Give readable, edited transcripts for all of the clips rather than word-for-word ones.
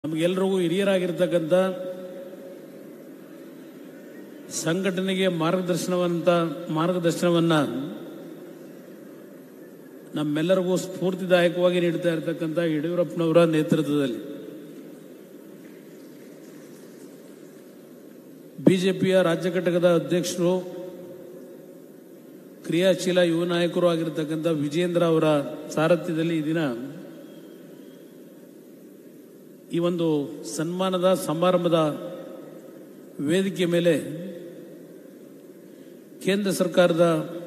ನಮಗೆಲ್ಲರಿಗೂ ಹಿರಿಯರಾಗಿರ್ತಕ್ಕಂಥ ಸಂಘಟನೆಗೆ ಮಾರ್ಗದರ್ಶನವನ್ನು ನಮ್ಮೆಲ್ಲರಿಗೂ ಸ್ಫೂರ್ತಿದಾಯಕವಾಗಿ ನೀಡ್ತಾ ಇರತಕ್ಕಂಥ ಯಡಿಯೂರಪ್ಪನವರ ನೇತೃತ್ವದಲ್ಲಿ ಬಿಜೆಪಿಯ ರಾಜ್ಯ ಘಟಕದ ಅಧ್ಯಕ್ಷರು, ಕ್ರಿಯಾಶೀಲ ಯುವ ನಾಯಕರು ಆಗಿರತಕ್ಕಂಥ ವಿಜೇಂದ್ರ ಅವರ ಸಾರಥ್ಯದಲ್ಲಿ ಈ ದಿನ ಈ ಒಂದು ಸನ್ಮಾನದ ಸಮಾರಂಭದ ವೇದಿಕೆ ಮೇಲೆ ಕೇಂದ್ರ ಸರ್ಕಾರದ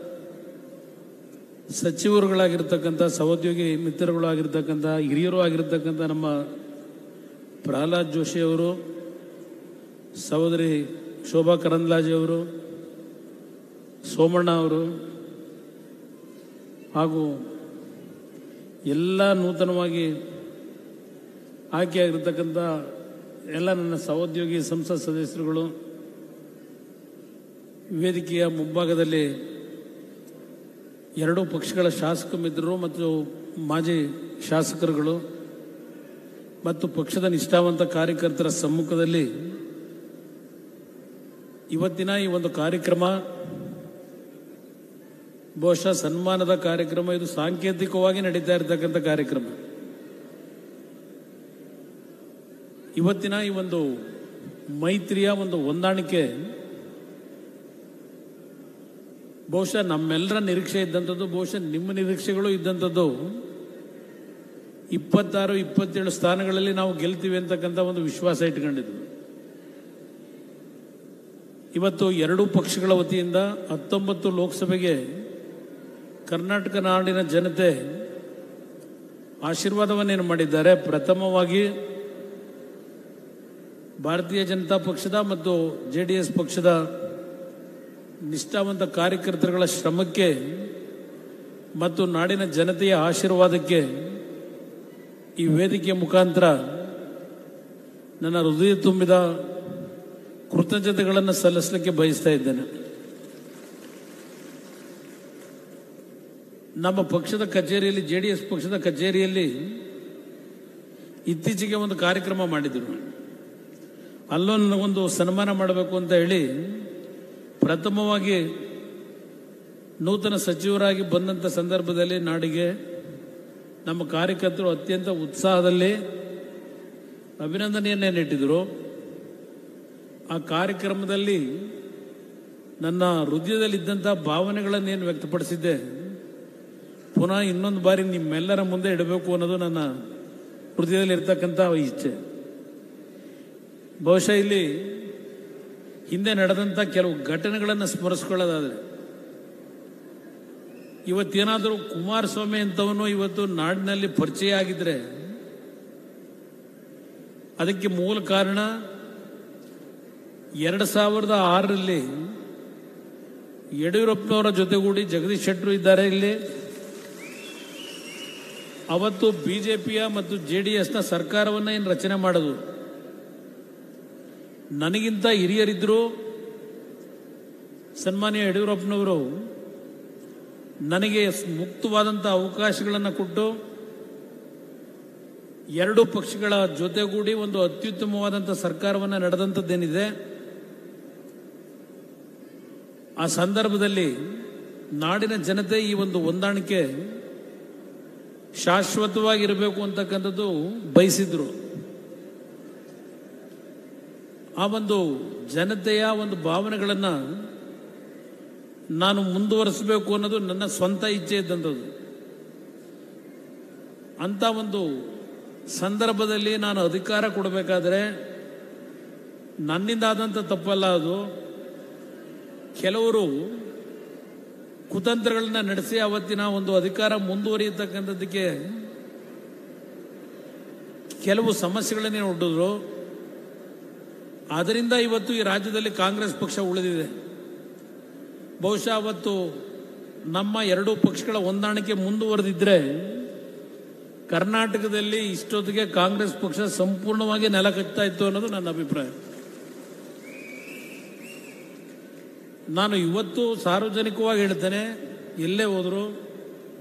ಸಚಿವರುಗಳಾಗಿರ್ತಕ್ಕಂಥ, ಸಹೋದ್ಯೋಗಿ ಮಿತ್ರರುಗಳಾಗಿರ್ತಕ್ಕಂಥ, ಹಿರಿಯರು ಆಗಿರ್ತಕ್ಕಂಥ ನಮ್ಮ ಪ್ರಹ್ಲಾದ್ ಜೋಶಿ ಅವರು, ಸಹೋದರಿ ಶೋಭಾ ಕರಂದ್ಲಾಜೆ ಅವರು, ಸೋಮಣ್ಣ ಅವರು ಹಾಗೂ ಎಲ್ಲ ನೂತನವಾಗಿ ಆಯ್ಕೆಯಾಗಿರ್ತಕ್ಕಂಥ ಎಲ್ಲ ನನ್ನ ಸಹೋದ್ಯೋಗಿ ಸಂಸತ್ ಸದಸ್ಯರುಗಳು, ವೇದಿಕೆಯ ಮುಂಭಾಗದಲ್ಲಿ ಎರಡೂ ಪಕ್ಷಗಳ ಶಾಸಕ ಮಿತ್ರರು ಮತ್ತು ಮಾಜಿ ಶಾಸಕರುಗಳು ಮತ್ತು ಪಕ್ಷದ ನಿಷ್ಠಾವಂತ ಕಾರ್ಯಕರ್ತರ ಸಮ್ಮುಖದಲ್ಲಿ ಇವತ್ತಿನ ಈ ಒಂದು ಕಾರ್ಯಕ್ರಮ ಬಹುಶಃ ಸನ್ಮಾನದ ಕಾರ್ಯಕ್ರಮ. ಇದು ಸಾಂಕೇತಿಕವಾಗಿ ನಡೀತಾ ಇರತಕ್ಕಂಥ ಕಾರ್ಯಕ್ರಮ. ಇವತ್ತಿನ ಈ ಒಂದು ಮೈತ್ರಿಯ ಒಂದು ಹೊಂದಾಣಿಕೆ ಬಹುಶಃ ನಮ್ಮೆಲ್ಲರ ನಿರೀಕ್ಷೆ ಇದ್ದಂಥದ್ದು, ಬಹುಶಃ ನಿಮ್ಮ ನಿರೀಕ್ಷೆಗಳು ಇದ್ದಂಥದ್ದು. 26-27 ಸ್ಥಾನಗಳಲ್ಲಿ ನಾವು ಗೆಲ್ತೀವಿ ಅಂತಕ್ಕಂಥ ಒಂದು ವಿಶ್ವಾಸ ಇಟ್ಕೊಂಡಿದ್ವಿ. ಇವತ್ತು ಎರಡೂ ಪಕ್ಷಗಳ ವತಿಯಿಂದ 19 ಲೋಕಸಭೆಗೆ ಕರ್ನಾಟಕ ನಾಡಿನ ಜನತೆ ಆಶೀರ್ವಾದವನ್ನೇನು ಮಾಡಿದ್ದಾರೆ. ಪ್ರಥಮವಾಗಿ ಭಾರತೀಯ ಜನತಾ ಪಕ್ಷದ ಮತ್ತು JDS ಪಕ್ಷದ ನಿಷ್ಠಾವಂತ ಕಾರ್ಯಕರ್ತರುಗಳ ಶ್ರಮಕ್ಕೆ ಮತ್ತು ನಾಡಿನ ಜನತೆಯ ಆಶೀರ್ವಾದಕ್ಕೆ ಈ ವೇದಿಕೆಯ ಮುಖಾಂತರ ನನ್ನ ಹೃದಯ ತುಂಬಿದ ಕೃತಜ್ಞತೆಗಳನ್ನು ಸಲ್ಲಿಸಲಿಕ್ಕೆ ಬಯಸ್ತಾ ಇದ್ದೇನೆ. ನಮ್ಮ ಪಕ್ಷದ ಕಚೇರಿಯಲ್ಲಿ, JDS ಪಕ್ಷದ ಕಚೇರಿಯಲ್ಲಿ ಇತ್ತೀಚೆಗೆ ಒಂದು ಕಾರ್ಯಕ್ರಮ ಮಾಡಿದರು. ಅಲ್ಲೂ ನನಗೊಂದು ಸನ್ಮಾನ ಮಾಡಬೇಕು ಅಂತ ಹೇಳಿ ಪ್ರಥಮವಾಗಿ ನೂತನ ಸಚಿವರಾಗಿ ಬಂದಂಥ ಸಂದರ್ಭದಲ್ಲಿ ನಾಡಿಗೆ ನಮ್ಮ ಕಾರ್ಯಕರ್ತರು ಅತ್ಯಂತ ಉತ್ಸಾಹದಲ್ಲಿ ಅಭಿನಂದನೆಯನ್ನೇ ನೀಟ್ಟಿದರು. ಆ ಕಾರ್ಯಕ್ರಮದಲ್ಲಿ ನನ್ನ ಹೃದಯದಲ್ಲಿದ್ದಂಥ ಭಾವನೆಗಳನ್ನೇನು ವ್ಯಕ್ತಪಡಿಸಿದ್ದೆ ಪುನಃ ಇನ್ನೊಂದು ಬಾರಿ ನಿಮ್ಮೆಲ್ಲರ ಮುಂದೆ ಇಡಬೇಕು ಅನ್ನೋದು ನನ್ನ ಹೃದಯದಲ್ಲಿ ಇರ್ತಕ್ಕಂಥ ಇಚ್ಛೆ. ಬಹುಶಃ ಇಲ್ಲಿ ಹಿಂದೆ ನಡೆದಂಥ ಕೆಲವು ಘಟನೆಗಳನ್ನು ಸ್ಮರಿಸ್ಕೊಳ್ಳೋದಾದರೆ, ಇವತ್ತೇನಾದರೂ ಕುಮಾರಸ್ವಾಮಿ ಅಂತವನು ಇವತ್ತು ನಾಡಿನಲ್ಲಿ ಪರಿಚಯ ಆಗಿದ್ರೆ ಅದಕ್ಕೆ ಮೂಲ ಕಾರಣ 2006ರಲ್ಲಿ ಯಡಿಯೂರಪ್ಪನವರ ಜೊತೆಗೂಡಿ ಜಗದೀಶ್ ಶೆಟ್ಟರು ಇದ್ದಾರೆ ಇಲ್ಲಿ. ಅವತ್ತು ಬಿಜೆಪಿಯ ಮತ್ತು JDSನ ಸರ್ಕಾರವನ್ನು ಏನು ರಚನೆ ಮಾಡೋದು, ನನಗಿಂತ ಹಿರಿಯರಿದ್ದರು. ಸನ್ಮಾನ್ಯ ಯಡಿಯೂರಪ್ಪನವರು ನನಗೆ ಮುಕ್ತವಾದಂಥ ಅವಕಾಶಗಳನ್ನು ಕೊಟ್ಟು ಎರಡೂ ಪಕ್ಷಗಳ ಜೊತೆಗೂಡಿ ಒಂದು ಅತ್ಯುತ್ತಮವಾದಂಥ ಸರ್ಕಾರವನ್ನು ನಡೆದಂಥದ್ದೇನಿದೆ, ಆ ಸಂದರ್ಭದಲ್ಲಿ ನಾಡಿನ ಜನತೆ ಈ ಒಂದು ಹೊಂದಾಣಿಕೆ ಶಾಶ್ವತವಾಗಿರಬೇಕು ಅಂತಕ್ಕಂಥದ್ದು ಬಯಸಿದ್ರು. ಆ ಒಂದು ಜನತೆಯ ಒಂದು ಭಾವನೆಗಳನ್ನು ನಾನು ಮುಂದುವರಿಸಬೇಕು ಅನ್ನೋದು ನನ್ನ ಸ್ವಂತ ಇಚ್ಛೆ ಇದ್ದಂಥದ್ದು. ಅಂಥ ಒಂದು ಸಂದರ್ಭದಲ್ಲಿ ನಾನು ಅಧಿಕಾರ ಕೊಡಬೇಕಾದ್ರೆ ನನ್ನಿಂದ ಆದಂಥ ತಪ್ಪಲ್ಲ ಅದು. ಕೆಲವರು ಕುತಂತ್ರಗಳನ್ನ ನಡೆಸಿ ಅವತ್ತಿನ ಒಂದು ಅಧಿಕಾರ ಮುಂದುವರಿಯತಕ್ಕಂಥದ್ದಕ್ಕೆ ಕೆಲವು ಸಮಸ್ಯೆಗಳನ್ನೇ ಒಡ್ಡಿದ್ರು. ಅದರಿಂದ ಇವತ್ತು ಈ ರಾಜ್ಯದಲ್ಲಿ ಕಾಂಗ್ರೆಸ್ ಪಕ್ಷ ಉಳಿದಿದೆ. ಬಹುಶಃ ಅವತ್ತು ನಮ್ಮ ಎರಡೂ ಪಕ್ಷಗಳ ಹೊಂದಾಣಿಕೆ ಮುಂದುವರೆದಿದ್ರೆ ಕರ್ನಾಟಕದಲ್ಲಿ ಇಷ್ಟೊತ್ತಿಗೆ ಕಾಂಗ್ರೆಸ್ ಪಕ್ಷ ಸಂಪೂರ್ಣವಾಗಿ ನೆಲ ಕಟ್ತಾ ಇತ್ತು ಅನ್ನೋದು ನನ್ನ ಅಭಿಪ್ರಾಯ. ನಾನು ಇವತ್ತು ಸಾರ್ವಜನಿಕವಾಗಿ ಹೇಳ್ತೇನೆ, ಎಲ್ಲೇ ಹೋದರೂ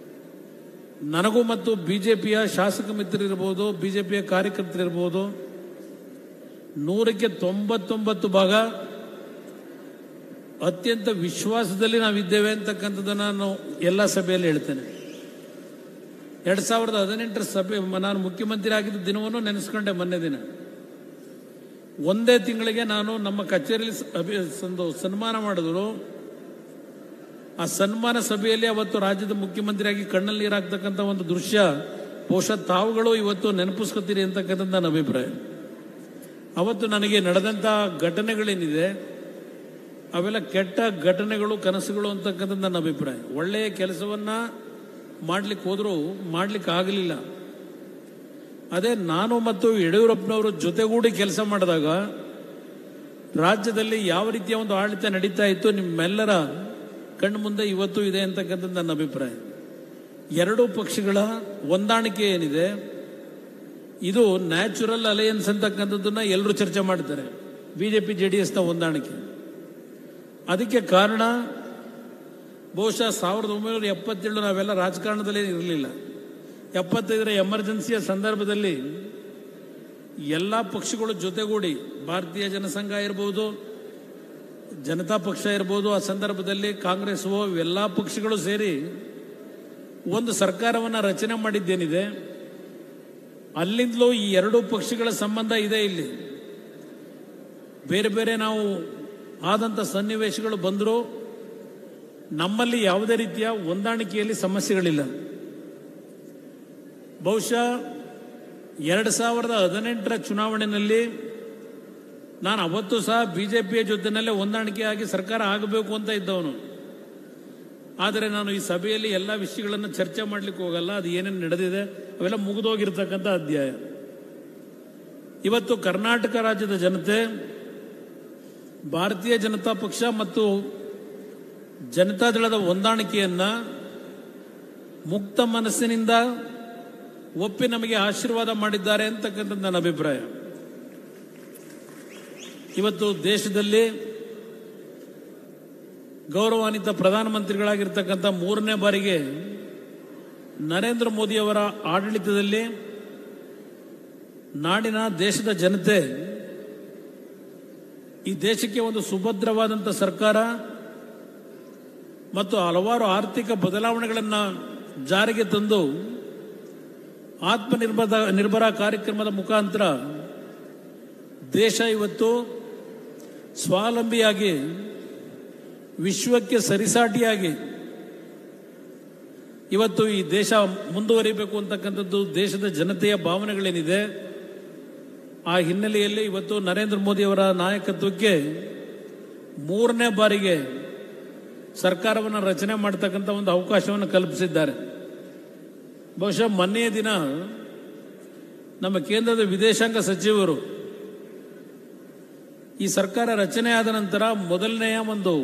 ನನಗೂ ಮತ್ತು ಬಿಜೆಪಿಯ ಶಾಸಕ ಮಿತ್ರರಿರ್ಬೋದು, ಬಿಜೆಪಿಯ ಕಾರ್ಯಕರ್ತರಿರ್ಬೋದು, 100ಕ್ಕೆ 99 ಭಾಗ ಅತ್ಯಂತ ವಿಶ್ವಾಸದಲ್ಲಿ ನಾವಿದ್ದೇವೆ ಅಂತಕ್ಕಂಥದ್ದನ್ನು ನಾನು ಎಲ್ಲ ಸಭೆಯಲ್ಲಿ ಹೇಳ್ತೇನೆ. 2018 ಸಭೆ ನಾನು ಮುಖ್ಯಮಂತ್ರಿ ಆಗಿದ್ದ ದಿನವನ್ನು ನೆನೆಸ್ಕೊಂಡೆ. ಮೊನ್ನೆ ದಿನ ಒಂದೇ ತಿಂಗಳಿಗೆ ನಾನು ನಮ್ಮ ಕಚೇರಿಯಲ್ಲಿ ಸನ್ಮಾನ ಮಾಡಿದ್ರು. ಆ ಸನ್ಮಾನ ಸಭೆಯಲ್ಲಿ ಅವತ್ತು ರಾಜ್ಯದ ಮುಖ್ಯಮಂತ್ರಿಯಾಗಿ ಕಣ್ಣಲ್ಲಿ ನೀರಾಗ್ತಕ್ಕಂಥ ಒಂದು ದೃಶ್ಯ ಬಹುಶಃ ತಾವುಗಳು ಇವತ್ತು ನೆನಪಿಸ್ಕೊತೀರಿ ಅಂತಕ್ಕಂಥದ್ದು ನನ್ನ ಅಭಿಪ್ರಾಯ. ಅವತ್ತು ನನಗೆ ನಡೆದಂಥ ಘಟನೆಗಳೇನಿದೆ ಅವೆಲ್ಲ ಕೆಟ್ಟ ಘಟನೆಗಳು, ಕನಸುಗಳು ಅಂತಕ್ಕಂಥದ್ದು ನನ್ನ ಅಭಿಪ್ರಾಯ. ಒಳ್ಳೆಯ ಕೆಲಸವನ್ನ ಮಾಡ್ಲಿಕ್ಕೆ ಹೋದರೂ ಮಾಡ್ಲಿಕ್ಕೆ ಆಗಲಿಲ್ಲ. ಅದೇ ನಾನು ಮತ್ತು ಯಡಿಯೂರಪ್ಪನವರು ಜೊತೆಗೂಡಿ ಕೆಲಸ ಮಾಡಿದಾಗ ರಾಜ್ಯದಲ್ಲಿ ಯಾವ ರೀತಿಯ ಒಂದು ಆಡಳಿತ ನಡೀತಾ ಇತ್ತು ನಿಮ್ಮೆಲ್ಲರ ಕಣ್ಣು ಮುಂದೆ ಇವತ್ತು ಇದೆ ಅಂತಕ್ಕಂಥದ್ದು ನನ್ನ ಅಭಿಪ್ರಾಯ. ಎರಡೂ ಪಕ್ಷಗಳ ಹೊಂದಾಣಿಕೆ ಏನಿದೆ ಇದು ನ್ಯಾಚುರಲ್ ಅಲಯನ್ಸ್ ಅಂತಕ್ಕಂಥದ್ದನ್ನ ಎಲ್ಲರೂ ಚರ್ಚೆ ಮಾಡ್ತಾರೆ. ಬಿಜೆಪಿ JDSನ ಹೊಂದಾಣಿಕೆ ಅದಕ್ಕೆ ಕಾರಣ ಬಹುಶಃ 1977 ನಾವೆಲ್ಲ ರಾಜಕಾರಣದಲ್ಲೇ ಇರಲಿಲ್ಲ. 75ರ ಎಮರ್ಜೆನ್ಸಿಯ ಸಂದರ್ಭದಲ್ಲಿ ಎಲ್ಲ ಪಕ್ಷಗಳು ಜೊತೆಗೂಡಿ ಭಾರತೀಯ ಜನಸಂಘ ಇರ್ಬೋದು, ಜನತಾ ಪಕ್ಷ ಇರ್ಬೋದು, ಆ ಸಂದರ್ಭದಲ್ಲಿ ಕಾಂಗ್ರೆಸ್ ಎಲ್ಲ ಪಕ್ಷಗಳು ಸೇರಿ ಒಂದು ಸರ್ಕಾರವನ್ನು ರಚನೆ ಮಾಡಿದ್ದೇನಿದೆ. ಅಲ್ಲಿಂದಲೂ ಈ ಎರಡೂ ಪಕ್ಷಗಳ ಸಂಬಂಧ ಇದೆ. ಇಲ್ಲಿ ಬೇರೆ ಬೇರೆ ನಾವು ಆದಂಥ ಸನ್ನಿವೇಶಗಳು ಬಂದರೂ ನಮ್ಮಲ್ಲಿ ಯಾವುದೇ ರೀತಿಯ ಹೊಂದಾಣಿಕೆಯಲ್ಲಿ ಸಮಸ್ಯೆಗಳಿಲ್ಲ. ಬಹುಶಃ 2018ರ ಚುನಾವಣೆಯಲ್ಲಿ ನಾನು ಅವತ್ತು ಸಹ ಬಿಜೆಪಿಯ ಜೊತೆನಲ್ಲೇ ಹೊಂದಾಣಿಕೆಯಾಗಿ ಸರ್ಕಾರ ಆಗಬೇಕು ಅಂತ ಇದ್ದವನು. ಆದರೆ ನಾನು ಈ ಸಭೆಯಲ್ಲಿ ಎಲ್ಲ ವಿಷಯಗಳನ್ನು ಚರ್ಚೆ ಮಾಡಲಿಕ್ಕೆ ಹೋಗಲ್ಲ. ಅದು ಏನೇನು ನಡೆದಿದೆ ಅವೆಲ್ಲ ಮುಗಿದೋಗಿರ್ತಕ್ಕಂಥ ಅಧ್ಯಾಯ. ಇವತ್ತು ಕರ್ನಾಟಕ ರಾಜ್ಯದ ಜನತೆ ಭಾರತೀಯ ಜನತಾ ಪಕ್ಷ ಮತ್ತು ಜನತಾದಳದ ಹೊಂದಾಣಿಕೆಯನ್ನ ಮುಕ್ತ ಮನಸ್ಸಿನಿಂದ ಒಪ್ಪಿ ನಮಗೆ ಆಶೀರ್ವಾದ ಮಾಡಿದ್ದಾರೆ ಅಂತಕ್ಕಂಥದ್ದು ನನ್ನ ಅಭಿಪ್ರಾಯ. ಇವತ್ತು ದೇಶದಲ್ಲಿ ಗೌರವಾನ್ವಿತ ಪ್ರಧಾನಮಂತ್ರಿಗಳಾಗಿರ್ತಕ್ಕಂಥ 3ನೇ ಬಾರಿಗೆ ನರೇಂದ್ರ ಮೋದಿಯವರ ಆಡಳಿತದಲ್ಲಿ ನಾಡಿನ ದೇಶದ ಜನತೆ ಈ ದೇಶಕ್ಕೆ ಒಂದು ಸುಭದ್ರವಾದಂಥ ಸರ್ಕಾರ ಮತ್ತು ಹಲವಾರು ಆರ್ಥಿಕ ಬದಲಾವಣೆಗಳನ್ನು ಜಾರಿಗೆ ತಂದು ಆತ್ಮನಿರ್ಭರ ಕಾರ್ಯಕ್ರಮದ ಮುಖಾಂತರ ದೇಶ ಇವತ್ತು ಸ್ವಾವಲಂಬಿಯಾಗಿ ವಿಶ್ವಕ್ಕೆ ಸರಿಸಾಟಿಯಾಗಿ ಇವತ್ತು ಈ ದೇಶ ಮುಂದುವರಿಬೇಕು ಅಂತಕ್ಕಂಥದ್ದು ದೇಶದ ಜನತೆಯ ಭಾವನೆಗಳೇನಿದೆ. ಆ ಹಿನ್ನೆಲೆಯಲ್ಲಿ ಇವತ್ತು ನರೇಂದ್ರ ಮೋದಿಯವರ ನಾಯಕತ್ವಕ್ಕೆ 3ನೇ ಬಾರಿಗೆ ಸರ್ಕಾರವನ್ನು ರಚನೆ ಮಾಡತಕ್ಕಂಥ ಒಂದು ಅವಕಾಶವನ್ನು ಕಲ್ಪಿಸಿದ್ದಾರೆ. ಬಹುಶಃ ಮೊನ್ನೆಯ ದಿನ ನಮ್ಮ ಕೇಂದ್ರದ ವಿದೇಶಾಂಗ ಸಚಿವರು ಈ ಸರ್ಕಾರ ರಚನೆ ಆದ ನಂತರ ಮೊದಲನೆಯ ಒಂದು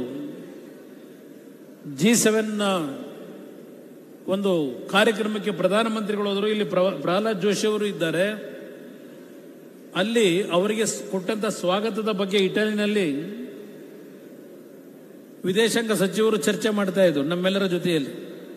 G7 ಒಂದು ಕಾರ್ಯಕ್ರಮಕ್ಕೆ ಪ್ರಧಾನಮಂತ್ರಿಗಳು ಹೋದರು. ಇಲ್ಲಿ ಪ್ರಹ್ಲಾದ್ ಜೋಶಿ ಅವರು ಇದ್ದಾರೆ. ಅಲ್ಲಿ ಅವರಿಗೆ ಕೊಟ್ಟಂತ ಸ್ವಾಗತದ ಬಗ್ಗೆ ಇಟಲಿನಲ್ಲಿ ವಿದೇಶಾಂಗ ಸಚಿವರು ಚರ್ಚೆ ಮಾಡ್ತಾ ಇದ್ರು ನಮ್ಮೆಲ್ಲರ ಜೊತೆಯಲ್ಲಿ.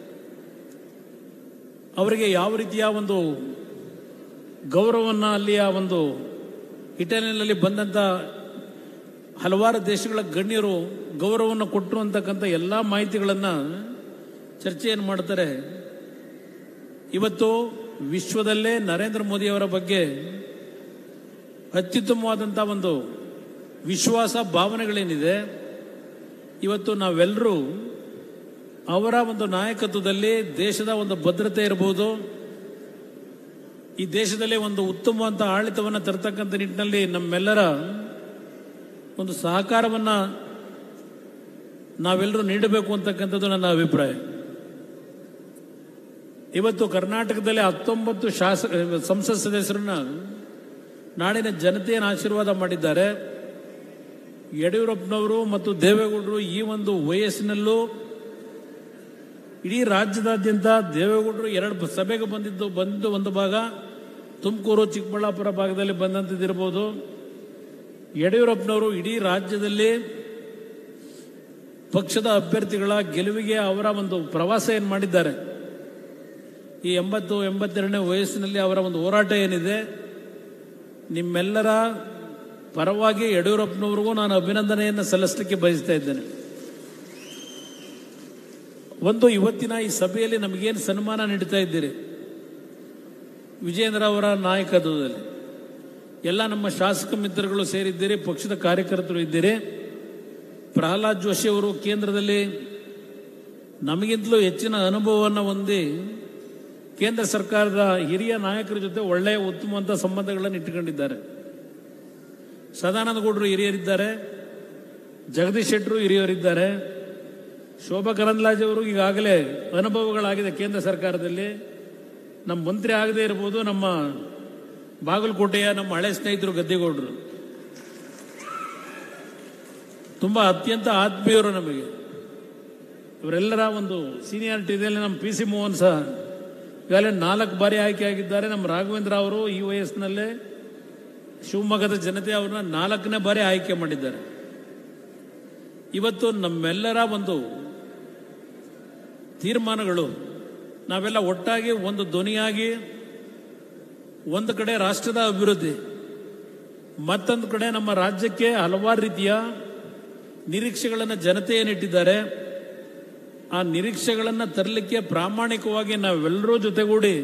ಅವರಿಗೆ ಯಾವ ರೀತಿಯ ಒಂದು ಗೌರವವನ್ನು ಅಲ್ಲಿಯ ಒಂದು ಇಟಲಿನಲ್ಲಿ ಬಂದಂತ ಹಲವಾರು ದೇಶಗಳ ಗಣ್ಯರು ಗೌರವವನ್ನು ಕೊಟ್ಟರು ಅಂತಕ್ಕಂಥ ಎಲ್ಲ ಮಾಹಿತಿಗಳನ್ನು ಚರ್ಚೆಯನ್ನು ಮಾಡ್ತಾರೆ. ಇವತ್ತು ವಿಶ್ವದಲ್ಲೇ ನರೇಂದ್ರ ಮೋದಿಯವರ ಬಗ್ಗೆ ಅತ್ಯುತ್ತಮವಾದಂಥ ಒಂದು ವಿಶ್ವಾಸ ಭಾವನೆಗಳೇನಿದೆ, ಇವತ್ತು ನಾವೆಲ್ಲರೂ ಅವರ ಒಂದು ನಾಯಕತ್ವದಲ್ಲಿ ದೇಶದ ಒಂದು ಭದ್ರತೆ ಇರಬಹುದು, ಈ ದೇಶದಲ್ಲಿ ಒಂದು ಉತ್ತಮವಾದ ಆಡಳಿತವನ್ನು ತರತಕ್ಕಂಥ ನಿಟ್ಟಿನಲ್ಲಿ ನಮ್ಮೆಲ್ಲರ ಒಂದು ಸಹಕಾರವನ್ನು ನಾವೆಲ್ಲರೂ ನೀಡಬೇಕು ಅಂತಕ್ಕಂಥದ್ದು ನನ್ನ ಅಭಿಪ್ರಾಯ. ಇವತ್ತು ಕರ್ನಾಟಕದಲ್ಲಿ 19 ಸಂಸತ್ ಸದಸ್ಯರನ್ನ ನಾಡಿನ ಜನತೆಯನ್ನು ಆಶೀರ್ವಾದ ಮಾಡಿದ್ದಾರೆ. ಯಡಿಯೂರಪ್ಪನವರು ಮತ್ತು ದೇವೇಗೌಡರು ಈ ಒಂದು ವಯಸ್ಸಿನಲ್ಲೂ ಇಡೀ ರಾಜ್ಯದಾದ್ಯಂತ ದೇವೇಗೌಡರು 2 ಸಭೆಗೆ ಬಂದಿದ್ದು ಒಂದು ಭಾಗ ತುಮಕೂರು ಚಿಕ್ಕಬಳ್ಳಾಪುರ ಭಾಗದಲ್ಲಿ ಬಂದಂಥದ್ದಿರ್ಬೋದು. ಯಡಿಯೂರಪ್ಪನವರು ಇಡೀ ರಾಜ್ಯದಲ್ಲಿ ಪಕ್ಷದ ಅಭ್ಯರ್ಥಿಗಳ ಗೆಲುವಿಗೆ ಅವರ ಒಂದು ಪ್ರವಾಸ ಏನು ಮಾಡಿದ್ದಾರೆ. ಈ 82ನೇ ವಯಸ್ಸಿನಲ್ಲಿ ಅವರ ಒಂದು ಹೋರಾಟ ಏನಿದೆ, ನಿಮ್ಮೆಲ್ಲರ ಪರವಾಗಿ ಯಡಿಯೂರಪ್ಪನವ್ರಿಗೂ ನಾನು ಅಭಿನಂದನೆಯನ್ನು ಸಲ್ಲಿಸಲಿಕ್ಕೆ ಬಯಸ್ತಾ ಇದ್ದೇನೆ. ಇವತ್ತಿನ ಈ ಸಭೆಯಲ್ಲಿ ನಮಗೇನು ಸನ್ಮಾನ ನೀಡ್ತಾ ಇದ್ದೀರಿ, ವಿಜೇಂದ್ರ ಅವರ ನಾಯಕತ್ವದಲ್ಲಿ ಎಲ್ಲ ನಮ್ಮ ಶಾಸಕ ಮಿತ್ರಗಳು ಸೇರಿದ್ದೀರಿ, ಪಕ್ಷದ ಕಾರ್ಯಕರ್ತರು ಇದ್ದೀರಿ. ಪ್ರಹ್ಲಾದ್ ಜೋಶಿ ಅವರು ಕೇಂದ್ರದಲ್ಲಿ ನಮಗಿಂತಲೂ ಹೆಚ್ಚಿನ ಅನುಭವವನ್ನು ಹೊಂದಿ ಕೇಂದ್ರ ಸರ್ಕಾರದ ಹಿರಿಯ ನಾಯಕರ ಜೊತೆ ಒಳ್ಳೆಯ ಉತ್ತಮವಾದ ಸಂಬಂಧಗಳನ್ನು ಇಟ್ಟುಕೊಂಡಿದ್ದಾರೆ. ಸದಾನಂದ ಗೌಡರು ಹಿರಿಯರಿದ್ದಾರೆ, ಜಗದೀಶ್ ಶೆಟ್ಟರು ಹಿರಿಯರಿದ್ದಾರೆ, ಶೋಭಾ ಕರಂದ್ಲಾಜೆ ಅವರು ಈಗಾಗಲೇ ಅನುಭವಗಳಾಗಿದೆ ಕೇಂದ್ರ ಸರ್ಕಾರದಲ್ಲಿ. ನಮ್ಮ ಮಂತ್ರಿ ಆಗದೇ ಇರ್ಬೋದು, ನಮ್ಮ ಬಾಗಲಕೋಟೆಯ ನಮ್ಮ ಹಳೆ ಸ್ನೇಹಿತರು ಗದ್ದಿಗೌಡರು ತುಂಬ ಅತ್ಯಂತ ಆತ್ಮೀಯರು ನಮಗೆ. ಇವರೆಲ್ಲರ ಒಂದು ಸೀನಿಯಾರಿಟಿ ಇದೆಯಲ್ಲಿ ನಮ್ಮ ಪಿ ಸಿ ಮೋಹನ್ ಸಹ ಈಗಾಗಲೇ 4 ಬಾರಿ ಆಯ್ಕೆ ಆಗಿದ್ದಾರೆ. ನಮ್ಮ ರಾಘವೇಂದ್ರ ಅವರು ಈ ವಯಸ್ಸಿನಲ್ಲೇ ಶಿವಮೊಗ್ಗದ ಜನತೆ ಅವ್ರನ್ನ 4ನೇ ಬಾರಿ ಆಯ್ಕೆ ಮಾಡಿದ್ದಾರೆ. ಇವತ್ತು ನಮ್ಮೆಲ್ಲರ ಒಂದು ತೀರ್ಮಾನಗಳು, ನಾವೆಲ್ಲ ಒಟ್ಟಾಗಿ ಒಂದು ಧ್ವನಿಯಾಗಿ ಒಂದು ಕಡೆ ರಾಷ್ಟ್ರದ ಅಭಿವೃದ್ಧಿ, ಮತ್ತೊಂದು ಕಡೆ ನಮ್ಮ ರಾಜ್ಯಕ್ಕೆ ಹಲವಾರು ರೀತಿಯ ನಿರೀಕ್ಷೆಗಳನ್ನು ಜನತೆ ಏನಿಟ್ಟಿದ್ದಾರೆ, ಆ ನಿರೀಕ್ಷೆಗಳನ್ನು ತರಲಿಕ್ಕೆ ಪ್ರಾಮಾಣಿಕವಾಗಿ ನಾವೆಲ್ಲರೂ ಜೊತೆಗೂಡಿ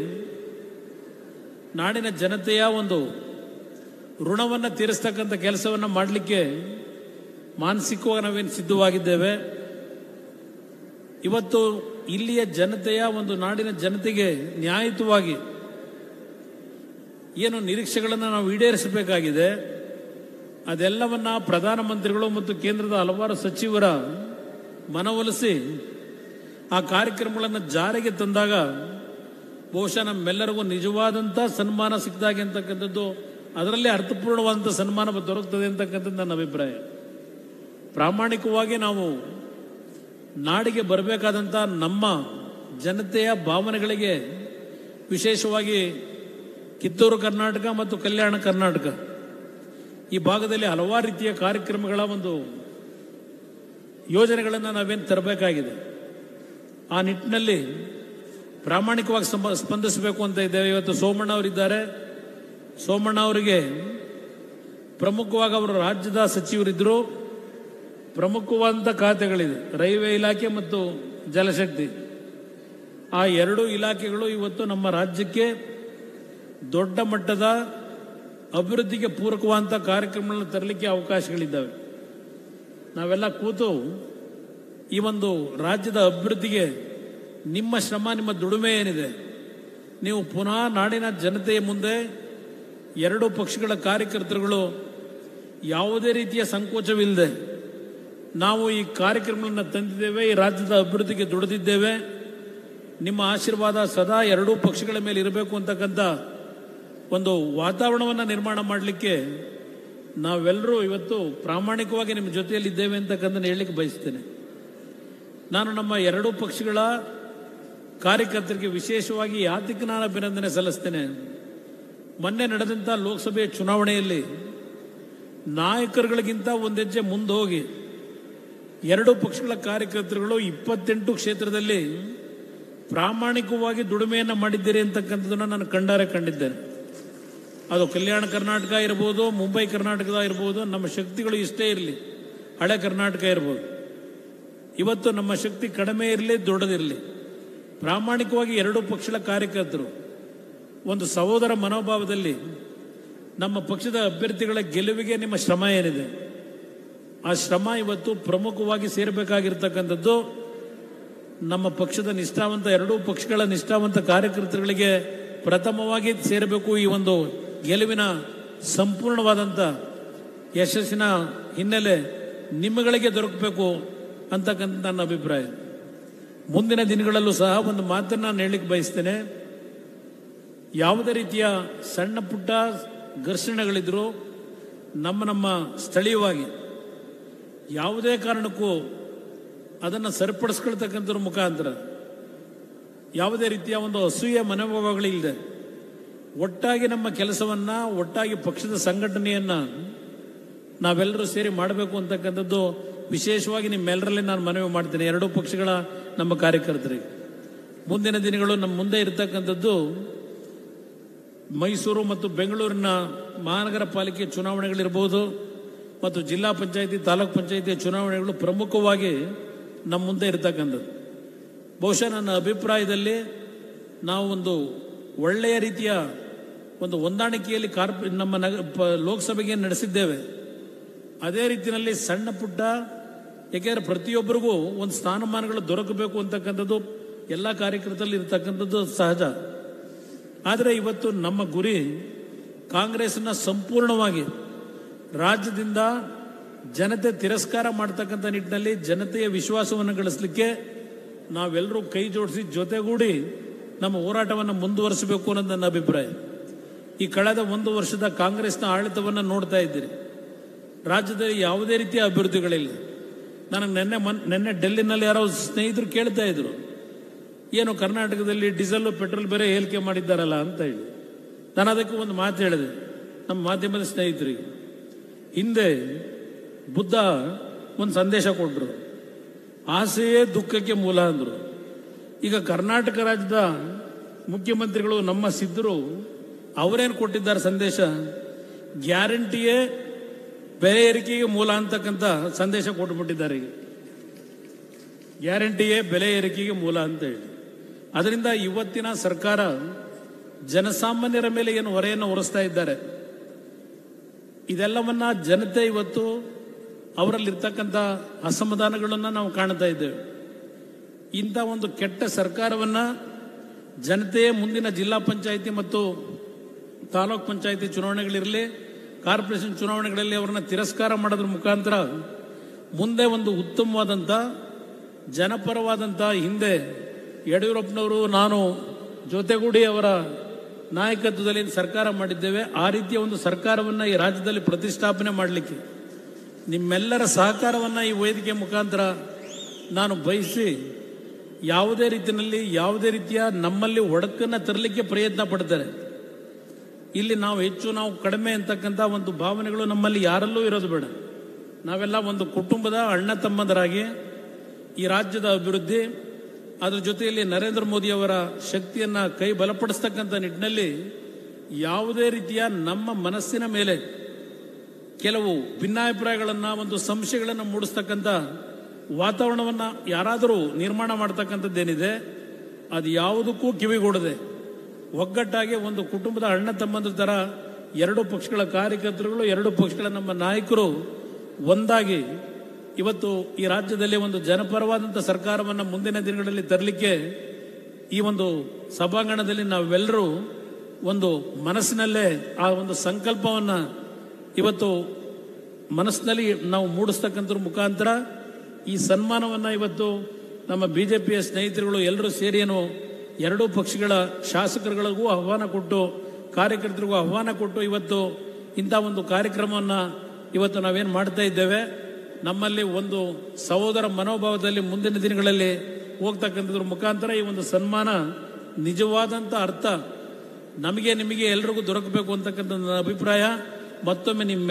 ನಾಡಿನ ಜನತೆಯ ಒಂದು ಋಣವನ್ನು ತೀರಿಸ್ತಕ್ಕಂಥ ಕೆಲಸವನ್ನು ಮಾಡಲಿಕ್ಕೆ ಮಾನಸಿಕವಾಗಿ ನಾವೇನು ಸಿದ್ಧವಾಗಿದ್ದೇವೆ. ಇವತ್ತು ಇಲ್ಲಿಯ ಜನತೆಯ ಒಂದು ನಾಡಿನ ಜನತೆಗೆ ನ್ಯಾಯಯುತವಾಗಿ ಏನು ನಿರೀಕ್ಷೆಗಳನ್ನು ನಾವು ಈಡೇರಿಸಬೇಕಾಗಿದೆ, ಅದೆಲ್ಲವನ್ನ ಪ್ರಧಾನಮಂತ್ರಿಗಳು ಮತ್ತು ಕೇಂದ್ರದ ಹಲವಾರು ಸಚಿವರ ಮನವೊಲಿಸಿ ಆ ಕಾರ್ಯಕ್ರಮಗಳನ್ನು ಜಾರಿಗೆ ತಂದಾಗ ಬಹುಶಃ ನಮ್ಮೆಲ್ಲರಿಗೂ ನಿಜವಾದಂಥ ಸನ್ಮಾನ ಸಿಕ್ಕಿದಾಗೆ ಅಂತಕ್ಕಂಥದ್ದು, ಅದರಲ್ಲಿ ಅರ್ಥಪೂರ್ಣವಾದಂಥ ಸನ್ಮಾನ ದೊರಕುತ್ತದೆ ಅಂತಕ್ಕಂಥದ್ದು ನನ್ನ ಅಭಿಪ್ರಾಯ. ಪ್ರಾಮಾಣಿಕವಾಗಿ ನಾವು ನಾಡಿಗೆ ಬರಬೇಕಾದಂಥ ನಮ್ಮ ಜನತೆಯ ಭಾವನೆಗಳಿಗೆ, ವಿಶೇಷವಾಗಿ ಕಿತ್ತೂರು ಕರ್ನಾಟಕ ಮತ್ತು ಕಲ್ಯಾಣ ಕರ್ನಾಟಕ ಈ ಭಾಗದಲ್ಲಿ ಹಲವಾರು ರೀತಿಯ ಕಾರ್ಯಕ್ರಮಗಳ ಒಂದು ಯೋಜನೆಗಳನ್ನು ನಾವೇನು ತರಬೇಕಾಗಿದೆ. ಆ ನಿಟ್ಟಿನಲ್ಲಿ ಪ್ರಾಮಾಣಿಕವಾಗಿ ಸ್ಪಂದಿಸಬೇಕು ಅಂತ ಇದ್ದೇವೆ. ಇವತ್ತು ಸೋಮಣ್ಣ ಅವರಿದ್ದಾರೆ. ಸೋಮಣ್ಣ ಅವರಿಗೆ ಪ್ರಮುಖವಾಗಿ ಅವರು ರಾಜ್ಯದ ಸಚಿವರಿದ್ದರು. ಪ್ರಮುಖವಾದಂಥ ಖಾತೆಗಳಿದೆ, ರೈಲ್ವೆ ಇಲಾಖೆ ಮತ್ತು ಜಲಶಕ್ತಿ. ಆ 2 ಇಲಾಖೆಗಳು ಇವತ್ತು ನಮ್ಮ ರಾಜ್ಯಕ್ಕೆ ದೊಡ್ಡ ಮಟ್ಟದ ಅಭಿವೃದ್ಧಿಗೆ ಪೂರಕವಾದಂಥ ಕಾರ್ಯಕ್ರಮಗಳನ್ನು ತರಲಿಕ್ಕೆ ಅವಕಾಶಗಳಿದ್ದಾವೆ. ನಾವೆಲ್ಲ ಕೂತು ಈ ಒಂದು ರಾಜ್ಯದ ಅಭಿವೃದ್ಧಿಗೆ ನಿಮ್ಮ ಶ್ರಮ, ನಿಮ್ಮ ದುಡಿಮೆ ಏನಿದೆ, ನೀವು ಪುನಃ ನಾಡಿನ ಜನತೆಯ ಮುಂದೆ 2 ಪಕ್ಷಗಳ ಕಾರ್ಯಕರ್ತರುಗಳು ಯಾವುದೇ ರೀತಿಯ ಸಂಕೋಚವಿಲ್ಲದೆ ನಾವು ಈ ಕಾರ್ಯಕ್ರಮಗಳನ್ನು ತಂದಿದ್ದೇವೆ, ಈ ರಾಜ್ಯದ ಅಭಿವೃದ್ಧಿಗೆ ದುಡಿದಿದ್ದೇವೆ, ನಿಮ್ಮ ಆಶೀರ್ವಾದ ಸದಾ 2 ಪಕ್ಷಗಳ ಮೇಲೆ ಇರಬೇಕು ಅಂತಕ್ಕಂಥ ಒಂದು ವಾತಾವರಣವನ್ನು ನಿರ್ಮಾಣ ಮಾಡಲಿಕ್ಕೆ ನಾವೆಲ್ಲರೂ ಇವತ್ತು ಪ್ರಾಮಾಣಿಕವಾಗಿ ನಿಮ್ಮ ಜೊತೆಯಲ್ಲಿದ್ದೇವೆ ಅಂತಕ್ಕಂಥದ್ದು ಹೇಳಲಿಕ್ಕೆ ಬಯಸ್ತೇನೆ. ನಾನು ನಮ್ಮ 2 ಪಕ್ಷಗಳ ಕಾರ್ಯಕರ್ತರಿಗೆ ವಿಶೇಷವಾಗಿ ಯಾತಕ್ಕೆ ನಾನು ಅಭಿನಂದನೆ ಸಲ್ಲಿಸ್ತೇನೆ. ಮೊನ್ನೆ ನಡೆದಂಥ ಲೋಕಸಭೆ ಚುನಾವಣೆಯಲ್ಲಿ ನಾಯಕರುಗಳಿಗಿಂತ ಒಂದು ಹೆಜ್ಜೆ ಮುಂದೆ ಹೋಗಿ 2 ಪಕ್ಷಗಳ ಕಾರ್ಯಕರ್ತರುಗಳು 28 ಕ್ಷೇತ್ರದಲ್ಲಿ ಪ್ರಾಮಾಣಿಕವಾಗಿ ದುಡಿಮೆಯನ್ನು ಮಾಡಿದ್ದೀರಿ ಅಂತಕ್ಕಂಥದ್ದನ್ನು ನಾನು ಕಣ್ಣಾರೆ ಕಂಡಿದ್ದೇನೆ. ಅದು ಕಲ್ಯಾಣ ಕರ್ನಾಟಕ ಇರ್ಬೋದು, ಮುಂಬೈ ಕರ್ನಾಟಕದ ಇರ್ಬೋದು, ನಮ್ಮ ಶಕ್ತಿಗಳು ಇಷ್ಟೇ ಇರಲಿ, ಹಳೆ ಕರ್ನಾಟಕ ಇರ್ಬೋದು. ಇವತ್ತು ನಮ್ಮ ಶಕ್ತಿ ಕಡಿಮೆ ಇರಲಿ, ದೊಡ್ಡದಿರಲಿ, ಪ್ರಾಮಾಣಿಕವಾಗಿ 2 ಪಕ್ಷಗಳ ಕಾರ್ಯಕರ್ತರು ಒಂದು ಸಹೋದರ ಮನೋಭಾವದಲ್ಲಿ ನಮ್ಮ ಪಕ್ಷದ ಅಭ್ಯರ್ಥಿಗಳ ಗೆಲುವಿಗೆ ನಿಮ್ಮ ಶ್ರಮ ಏನಿದೆ, ಆ ಶ್ರಮ ಇವತ್ತು ಪ್ರಮುಖವಾಗಿ ಸೇರಬೇಕಾಗಿರ್ತಕ್ಕಂಥದ್ದು ನಮ್ಮ ಪಕ್ಷದ ನಿಷ್ಠಾವಂತ 2 ಪಕ್ಷಗಳ ನಿಷ್ಠಾವಂತ ಕಾರ್ಯಕರ್ತರುಗಳಿಗೆ ಪ್ರಥಮವಾಗಿ ಸೇರಬೇಕು. ಈ ಒಂದು ಗೆಲುವಿನ ಸಂಪೂರ್ಣವಾದಂಥ ಯಶಸ್ಸಿನ ಹಿನ್ನೆಲೆ ನಿಮ್ಮಗಳಿಗೆ ದೊರಕಬೇಕು ಅಂತಕ್ಕಂಥ ನನ್ನ ಅಭಿಪ್ರಾಯ. ಮುಂದಿನ ದಿನಗಳಲ್ಲೂ ಸಹ ಒಂದು ಮಾತನ್ನು ನಾನು ಹೇಳಲಿಕ್ಕೆ ಬಯಸ್ತೇನೆ. ಯಾವುದೇ ರೀತಿಯ ಸಣ್ಣ ಪುಟ್ಟ ಘರ್ಷಣೆಗಳಿದ್ರು ನಮ್ಮ ಸ್ಥಳೀಯವಾಗಿ ಯಾವುದೇ ಕಾರಣಕ್ಕೂ ಅದನ್ನು ಸರಿಪಡಿಸ್ಕೊಳ್ತಕ್ಕಂಥದ್ರ ಮುಖಾಂತರ ಯಾವುದೇ ರೀತಿಯ ಒಂದು ಅಸೂಯೆ ಮನೋಭಾವಗಳಿಲ್ಲದೆ ಒಟ್ಟಾಗಿ ನಮ್ಮ ಕೆಲಸವನ್ನು, ಒಟ್ಟಾಗಿ ಪಕ್ಷದ ಸಂಘಟನೆಯನ್ನು ನಾವೆಲ್ಲರೂ ಸೇರಿ ಮಾಡಬೇಕು ಅಂತಕ್ಕಂಥದ್ದು ವಿಶೇಷವಾಗಿ ನಿಮ್ಮೆಲ್ಲರಲ್ಲಿ ನಾನು ಮನವಿ ಮಾಡ್ತೇನೆ. 2 ಪಕ್ಷಗಳ ನಮ್ಮ ಕಾರ್ಯಕರ್ತರಿಗೆ ಮುಂದಿನ ದಿನಗಳು ನಮ್ಮ ಮುಂದೆ ಇರತಕ್ಕಂಥದ್ದು ಮೈಸೂರು ಮತ್ತು ಬೆಂಗಳೂರಿನ ಮಹಾನಗರ ಪಾಲಿಕೆ ಚುನಾವಣೆಗಳಿರ್ಬೋದು ಮತ್ತು ಜಿಲ್ಲಾ ಪಂಚಾಯಿತಿ ತಾಲೂಕ್ ಪಂಚಾಯಿತಿ ಚುನಾವಣೆಗಳು ಪ್ರಮುಖವಾಗಿ ನಮ್ಮ ಮುಂದೆ ಇರತಕ್ಕಂಥದ್ದು. ಬಹುಶಃ ನನ್ನ ಅಭಿಪ್ರಾಯದಲ್ಲಿ ನಾವು ಒಂದು ಒಳ್ಳೆಯ ರೀತಿಯ ಒಂದು ಹೊಂದಾಣಿಕೆಯಲ್ಲಿ ನಮ್ಮ ಲೋಕಸಭೆಗೆ ನಡೆಸಿದ್ದೇವೆ. ಅದೇ ರೀತಿಯಲ್ಲಿ ಸಣ್ಣ ಪುಟ್ಟ, ಏಕೆಂದರೆ ಪ್ರತಿಯೊಬ್ಬರಿಗೂ ಒಂದು ಸ್ಥಾನಮಾನಗಳು ದೊರಕಬೇಕು ಅಂತಕ್ಕಂಥದ್ದು ಎಲ್ಲ ಕಾರ್ಯಕರ್ತರಲ್ಲಿ ಇರತಕ್ಕಂಥದ್ದು ಸಹಜ. ಆದರೆ ಇವತ್ತು ನಮ್ಮ ಗುರಿ ಕಾಂಗ್ರೆಸ್ನ ಸಂಪೂರ್ಣವಾಗಿ ರಾಜ್ಯದಿಂದ ಜನತೆ ತಿರಸ್ಕಾರ ಮಾಡ್ತಕ್ಕಂಥ ನಿಟ್ಟಿನಲ್ಲಿ ಜನತೆಯ ವಿಶ್ವಾಸವನ್ನು ಗಳಿಸಲಿಕ್ಕೆ ನಾವೆಲ್ಲರೂ ಕೈ ಜೋಡಿಸಿ ಜೊತೆಗೂಡಿ ನಮ್ಮ ಹೋರಾಟವನ್ನು ಮುಂದುವರಿಸಬೇಕು ಅನ್ನೋದು ನನ್ನ ಅಭಿಪ್ರಾಯ. ಈ ಕಳೆದ 1 ವರ್ಷದ ಕಾಂಗ್ರೆಸ್ನ ಆಡಳಿತವನ್ನು ನೋಡ್ತಾ ಇದ್ದೀರಿ. ರಾಜ್ಯದಲ್ಲಿ ಯಾವುದೇ ರೀತಿಯ ಅಭಿವೃದ್ಧಿಗಳಿಲ್ಲ. ನನಗೆ ನಿನ್ನೆ ಡೆಲ್ಲಿನಲ್ಲಿ ಯಾರೋ ಸ್ನೇಹಿತರು ಕೇಳ್ತಾ ಇದ್ರು, ಏನು ಕರ್ನಾಟಕದಲ್ಲಿ ಡೀಸೆಲ್ ಪೆಟ್ರೋಲ್ ಬೇರೆ ಏರಿಕೆ ಮಾಡಿದ್ದಾರಲ್ಲ ಅಂತ ಹೇಳಿ. ನಾನು ಅದಕ್ಕೆ ಒಂದು ಮಾತು ಹೇಳಿದೆ ನಮ್ಮ ಮಾಧ್ಯಮದ ಸ್ನೇಹಿತರಿಗೆ. ಹಿಂದೆ ಬುದ್ಧ ಒಂದು ಸಂದೇಶ ಕೊಟ್ಟರು, ಆಸೆಯೇ ದುಃಖಕ್ಕೆ ಮೂಲ ಅಂದರು. ಈಗ ಕರ್ನಾಟಕ ರಾಜ್ಯದ ಮುಖ್ಯಮಂತ್ರಿಗಳು ನಮ್ಮ ಸಿದ್ಧರು ಅವರೇನು ಕೊಟ್ಟಿದ್ದಾರೆ ಸಂದೇಶ, ಗ್ಯಾರಂಟಿಯೇ ಬೆಲೆ ಏರಿಕೆಗೆ ಮೂಲ ಅಂತಕ್ಕಂಥ ಸಂದೇಶ ಕೊಟ್ಟುಬಿಟ್ಟಿದ್ದಾರೆ. ಈಗ ಗ್ಯಾರಂಟಿಯೇ ಬೆಲೆ ಏರಿಕೆಗೆ ಮೂಲ ಅಂತ ಹೇಳಿ. ಅದರಿಂದ ಇವತ್ತಿನ ಸರ್ಕಾರ ಜನಸಾಮಾನ್ಯರ ಮೇಲೆ ಏನು ಹೊರೆಯನ್ನು ಹೊರಿಸ್ತಾ ಇದ್ದಾರೆ, ಇದೆಲ್ಲವನ್ನ ಜನತೆ ಇವತ್ತು ಅವರಲ್ಲಿರ್ತಕ್ಕಂಥ ಅಸಮಾಧಾನಗಳನ್ನು ನಾವು ಕಾಣ್ತಾ ಇದ್ದೇವೆ. ಇಂಥ ಒಂದು ಕೆಟ್ಟ ಸರ್ಕಾರವನ್ನು ಜನತೆಯೇ ಮುಂದಿನ ಜಿಲ್ಲಾ ಪಂಚಾಯಿತಿ ಮತ್ತು ತಾಲೂಕ್ ಪಂಚಾಯಿತಿ ಚುನಾವಣೆಗಳಿರಲಿ, ಕಾರ್ಪೊರೇಷನ್ ಚುನಾವಣೆಗಳಲ್ಲಿ ಅವರನ್ನು ತಿರಸ್ಕಾರ ಮಾಡೋದ್ರ ಮುಖಾಂತರ ಮುಂದೆ ಒಂದು ಉತ್ತಮವಾದಂಥ ಜನಪರವಾದಂಥ, ಹಿಂದೆ ಯಡಿಯೂರಪ್ಪನವರು ನಾನು ಜೊತೆಗೂಡಿ ಅವರ ನಾಯಕತ್ವದಲ್ಲಿ ಸರ್ಕಾರ ಮಾಡಿದ್ದೇವೆ, ಆ ರೀತಿಯ ಒಂದು ಸರ್ಕಾರವನ್ನು ಈ ರಾಜ್ಯದಲ್ಲಿ ಪ್ರತಿಷ್ಠಾಪನೆ ಮಾಡಲಿಕ್ಕೆ ನಿಮ್ಮೆಲ್ಲರ ಸಹಕಾರವನ್ನು ಈ ವೇದಿಕೆ ಮುಖಾಂತರ ನಾನು ಬಯಸಿ, ಯಾವುದೇ ರೀತಿಯ ನಮ್ಮಲ್ಲಿ ಒಡಕನ್ನು ತರಲಿಕ್ಕೆ ಪ್ರಯತ್ನ ಪಡ್ತಾರೆ. ಇಲ್ಲಿ ನಾವು ಹೆಚ್ಚು ನಾವು ಕಡಿಮೆ ಅಂತಕ್ಕಂಥ ಒಂದು ಭಾವನೆಗಳು ನಮ್ಮಲ್ಲಿ ಯಾರಲ್ಲೂ ಇರೋದು ಬೇಡ. ನಾವೆಲ್ಲ ಒಂದು ಕುಟುಂಬದ ಅಣ್ಣ ತಮ್ಮಂದರಾಗಿ ಈ ರಾಜ್ಯದ ಅಭಿವೃದ್ಧಿ, ಅದರ ಜೊತೆಯಲ್ಲಿ ನರೇಂದ್ರ ಮೋದಿ ಅವರ ಶಕ್ತಿಯನ್ನು ಕೈ ಬಲಪಡಿಸ್ತಕ್ಕಂಥ ನಿಟ್ಟಿನಲ್ಲಿ ಯಾವುದೇ ರೀತಿಯ ನಮ್ಮ ಮನಸ್ಸಿನ ಮೇಲೆ ಕೆಲವು ಭಿನ್ನಾಭಿಪ್ರಾಯಗಳನ್ನು, ಒಂದು ಸಂಶಯಗಳನ್ನು ಮೂಡಿಸ್ತಕ್ಕಂಥ ವಾತಾವರಣವನ್ನು ಯಾರಾದರೂ ನಿರ್ಮಾಣ ಮಾಡ್ತಕ್ಕಂಥದ್ದೇನಿದೆ ಅದು ಯಾವುದಕ್ಕೂ ಕಿವಿಗೂಡದೆ ಒಗ್ಗಟ್ಟಾಗಿ ಒಂದು ಕುಟುಂಬದ ಅಣ್ಣ ತಮ್ಮಂದ್ರ ಥರ ಎರಡು ಪಕ್ಷಗಳ ಕಾರ್ಯಕರ್ತರುಗಳು, ಎರಡು ಪಕ್ಷಗಳ ನಮ್ಮ ನಾಯಕರು ಒಂದಾಗಿ ಇವತ್ತು ಈ ರಾಜ್ಯದಲ್ಲಿ ಒಂದು ಜನಪರವಾದಂಥ ಸರ್ಕಾರವನ್ನು ಮುಂದಿನ ದಿನಗಳಲ್ಲಿ ತರಲಿಕ್ಕೆ ಈ ಒಂದು ಸಭಾಂಗಣದಲ್ಲಿ ನಾವೆಲ್ಲರೂ ಒಂದು ಮನಸ್ಸಿನಲ್ಲೇ ಆ ಒಂದು ಸಂಕಲ್ಪವನ್ನು ಇವತ್ತು ಮನಸ್ಸಿನಲ್ಲಿ ನಾವು ಮೂಡಿಸ್ತಕ್ಕಂಥ ಮುಖಾಂತರ ಈ ಸನ್ಮಾನವನ್ನು ಇವತ್ತು ನಮ್ಮ ಬಿಜೆಪಿಯ ಸ್ನೇಹಿತರುಗಳು ಎಲ್ಲರೂ ಸೇರಿ ಎರಡೂ ಪಕ್ಷಗಳ ಶಾಸಕರುಗಳಿಗೂ ಆಹ್ವಾನ ಕೊಟ್ಟು, ಕಾರ್ಯಕರ್ತರಿಗೂ ಆಹ್ವಾನ ಕೊಟ್ಟು ಇವತ್ತು ಇಂಥ ಒಂದು ಕಾರ್ಯಕ್ರಮವನ್ನು ಇವತ್ತು ನಾವೇನು ಮಾಡ್ತಾ ಇದ್ದೇವೆ. ನಮ್ಮಲ್ಲಿ ಒಂದು ಸಹೋದರ ಮನೋಭಾವದಲ್ಲಿ ಮುಂದಿನ ದಿನಗಳಲ್ಲಿ ಹೋಗ್ತಕ್ಕಂಥದ್ರ ಮುಖಾಂತರ ಈ ಒಂದು ಸನ್ಮಾನ ನಿಜವಾದಂಥ ಅರ್ಥ ನಮಗೆ ನಿಮಗೆ ಎಲ್ರಿಗೂ ದೊರಕಬೇಕು ಅಂತಕ್ಕಂಥ ನನ್ನ ಅಭಿಪ್ರಾಯ. ಮತ್ತೊಮ್ಮೆ ನಿಮ್ಮ